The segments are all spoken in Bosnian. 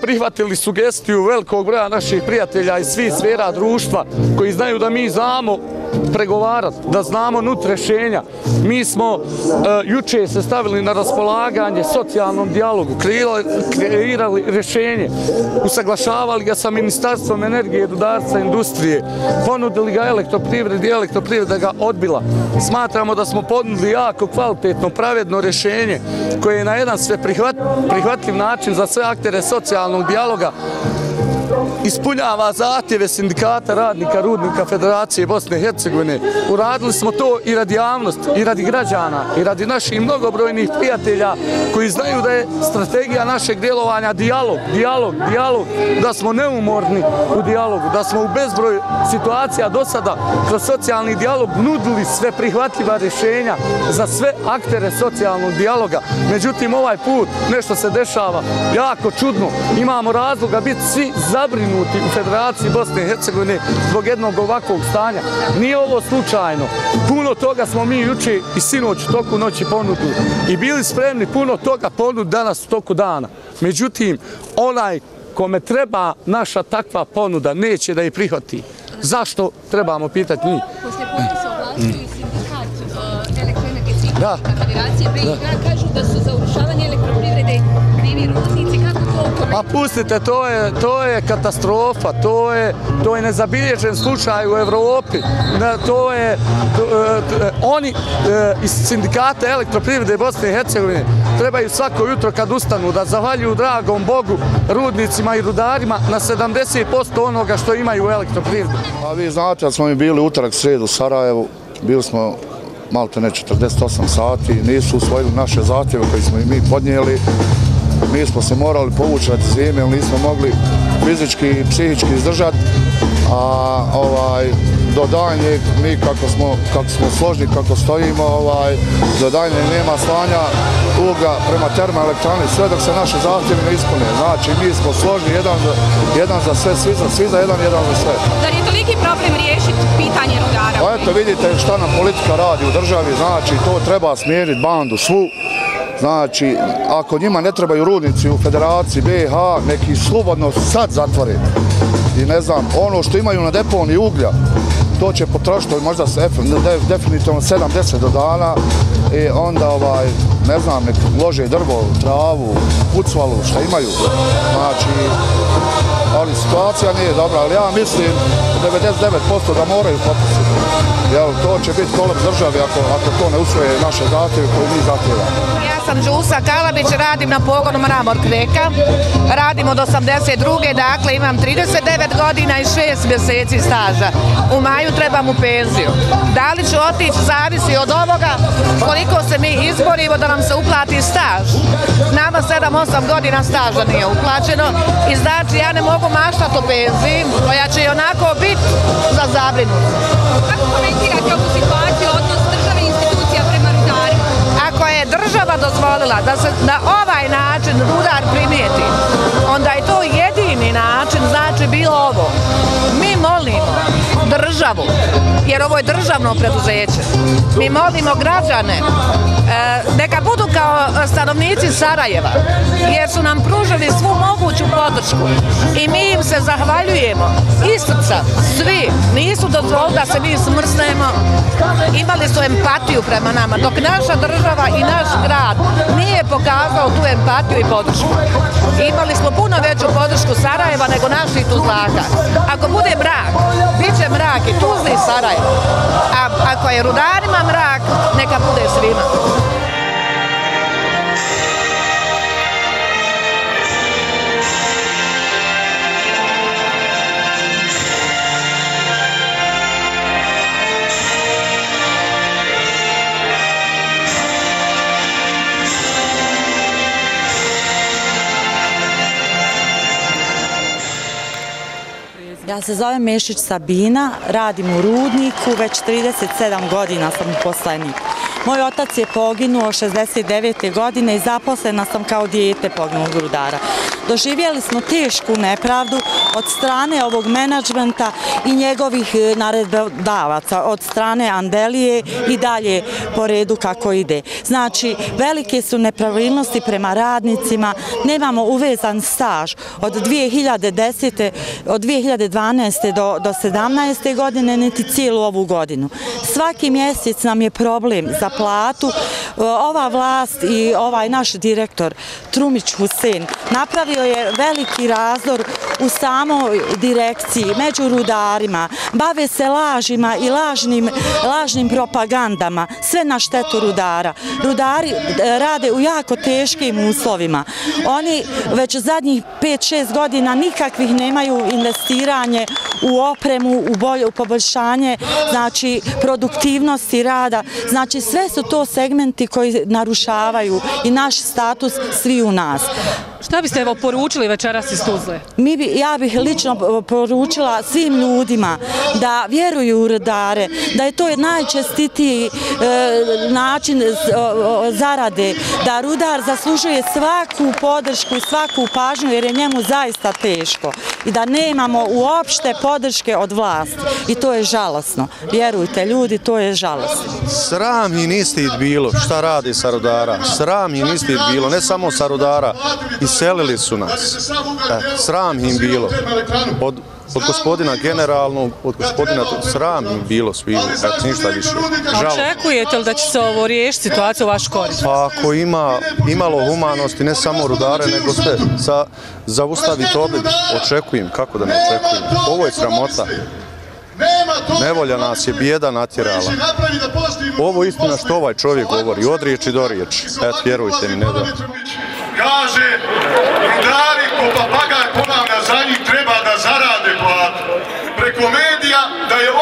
prihvatili sugestiju velikog broja naših prijatelja iz svih sfera društva koji znaju da mi znamo pregovarati, da znamo nut rješenja. Mi smo juče se stavili na raspolaganje socijalnom dijalogu, kreirali rješenje, usaglašavali ga sa Ministarstvom energije, rudarstva i industrije, ponudili ga elektroprivredi i elektroprivreda ga odbila. Smatramo da smo ponudili jako kvalitetno, pravedno rješenje koje je na jedan sve prihvatljiv način za sve aktere socijalnog dijaloga ispunjava zahtjeve sindikata radnika, rudnika Federacije Bosne i Hercegovine. Uradili smo to i radi javnosti, i radi građana, i radi naših mnogobrojnih prijatelja koji znaju da je strategija našeg djelovanja dijalog, dijalog, dijalog, da smo neumorni u dijalogu, da smo u bezbroj situacija do sada kroz socijalni dijalog nudili sve prihvatljiva rješenja za sve aktere socijalnog dijaloga. Međutim, ovaj put nešto se dešava jako čudno. Imamo razloga biti svi zabrinuti u Federaciji Bosne i Hercegovine zbog jednog ovakvog stanja. Nije ovo slučajno. Puno toga smo mi juče i sinoć u toku noći ponudili i bili spremni puno toga ponuditi danas u toku dana. Međutim, onaj kome treba naša takva ponuda neće da je prihvati. Zašto? Trebamo pitati njih. Poslije popisa ovlastili sindikat elektroenergetskih Federacije BiH kažu da su za urušavanje elektroprivrede krivi rudnici. Kako to? Pa pustite, to je katastrofa, to je nezabilježen slučaj u Evropi. Oni iz sindikata elektroprivrede Bosne i Hercegovine trebaju svako jutro kad ustanu da zahvaljuju dragom Bogu, rudnicima i rudarima na 70% onoga što imaju u elektroprivredi. A vi znate da smo mi bili utorak, srijedu u Sarajevu, bili smo malte ne 48 sati, nisu usvojili naše zahtjeve koje smo i mi podnijeli. Mi smo se morali povući radi zime, jer nismo mogli fizički i psihički izdržati, a do daljnjeg mi kako smo složni, kako stojimo, do daljnjeg nema slanja uglja prema termoelektrani sve dok se naše zahtjeve ne ispune. Znači mi smo složni jedan za sve, svi za jedan za sve. Zar je toliki problem riješiti pitanje rudara? Pa eto vidite šta nam politika radi u državi, znači to treba smijeniti bandu svu. Znači, ako njima ne trebaju rudnici u Federaciji BiH, neki slobodno sad zatvore. I ne znam, ono što imaju na deponiji uglja, to će potrošiti možda definitivno 7-10 do dana i onda, ne znam, nek lože drvo, travu, pucvalu, šta imaju. Znači, ali situacija nije dobra, ali ja mislim 99% da moraju potpisati. Jel, to će biti kolaps državi ako to ne usvoje naše zahtjeve koje mi zahtjevamo. Ja sam Đusa Kalabić, radim na pogonu Mramor Kreka, radim od 82. Dakle imam 39 godina i 6 mjeseci staža. U maju trebam u penziju. Da li ću otići zavisi od ovoga koliko se mi izborimo da nam se uplati staž. Nama 7-8 godina staža nije uplaćeno i znači ja ne mogu maštati o penziji koja će i onako biti za zabrinutost. Kako komentirate ovu situaciju, odnos države i institucija prema rudarima? Ako je država dozvolila da se na ovaj način rudar primijeti, onda je to jedini način, znači bilo ovo. Mi molimo državu, jer ovo je državno preduzeće, mi molimo građane, neka budu kao stanovnici Sarajeva, jer su nam pružili svu moguću podršku i mi im se zahvaljujemo iz srca, svi, nisu dozvolili da se mi smrsnemo, imali su empatiju prema nama, dok naša država i naš grad nije pokazao tu empatiju i podršku. Imali smo puno veću podršku Sarajeva nego naših Tuzlaka. Ako bude mrak, bit će mrak i Tuzli i Sarajevo. A ako je rudarima mrak, neka bude svima. Ja se zovem Mešić Sabina, radim u rudniku, već 37 godina sam uposlenik. Moj otac je poginuo 69. godine i zaposlena sam kao dijete poginulog rudara. Doživjeli smo tešku nepravdu od strane ovog menadžmenta i njegovih naredbodavaca, od strane Andelije i dalje po redu kako ide. Znači, velike su nepravilnosti prema radnicima, nemamo uvezan staž od 2012. do 17. godine, niti cijelu ovu godinu. Svaki mjesec nam je problem za platu. Ova vlast i ovaj naš direktor Trumić Husein napravio je veliki razdor u samoj direkciji, među rudarima, bave se lažima i lažnim propagandama, sve na štetu rudara. Rudari rade u jako teškim uslovima. Oni već zadnjih 5-6 godina nikakvih nemaju investiranje u opremu, u poboljšanje, znači produktivnosti rada. Znači sve su to segmenti koji narušavaju i naš status svi u nas. Šta biste evo poručili večeras iz Tuzle? Ja bih lično poručila svim ljudima da vjeruju u rudare, da je to najčestitiji način zarade, da rudar zaslužuje svaku podršku i svaku pažnju jer je njemu zaista teško i da nemamo uopšte podrške od vlasti i to je žalosno. Vjerujte ljudi, to je žalosno. Sram i nistid bilo šta radi sa rudara, sram i nistid bilo, ne samo sa rudara, iselili su nas, sram im bilo, od gospodina generalnog, od gospodina sram im bilo svi, ništa više. Očekujete li da će se ovo riješiti situacija u vaš korist? Pa ako ima imalo humanosti, ne samo rudare, nego sve, zaustaviti obid, očekujem, kako da ne očekujem, ovo je sramota. Nevolja nas je bijeda natjerala. Ovo je istina što ovaj čovjek govori, od riječi do riječi. Eto, vjerujte mi, ne da. Kaže, rudari ko papagaj ponavlja, za njih treba da zarade platu. Preko medija da je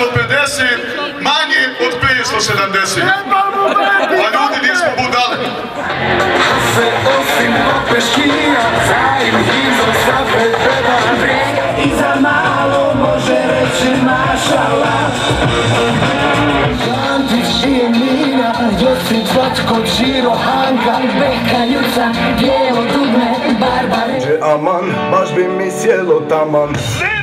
850 manje od 570. A ljudi nismo budale. Sve osim peškija, zajedno izom svape treba i za malo može reći mašala. Antić i Emina, Josip Zlatko, Žiro, Hanka, Beka, Juca, Bijelo, Dugme, Barbare. Aman, baš bi mi sjelo taman.